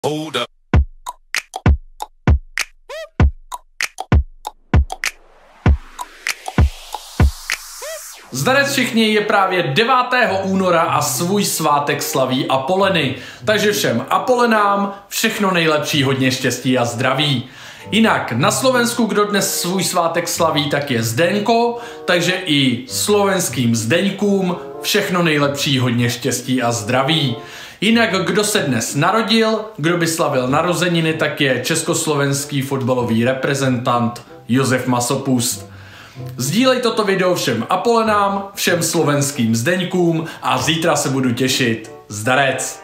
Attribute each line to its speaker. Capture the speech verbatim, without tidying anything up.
Speaker 1: Hold up.
Speaker 2: Zdarec všichni, je právě devátého února a svůj svátek slaví Apoleny. Takže všem Apolenám všechno nejlepší, hodně štěstí a zdraví. Jinak na Slovensku, kdo dnes svůj svátek slaví, tak je Zdenko, takže i slovenským Zdeňkům všechno nejlepší, hodně štěstí a zdraví. Jinak kdo se dnes narodil, kdo by slavil narozeniny, tak je československý fotbalový reprezentant Josef Masopust. Sdílej toto video všem Apolenám, všem slovenským Zdeňkům a zítra se budu těšit. Zdarec!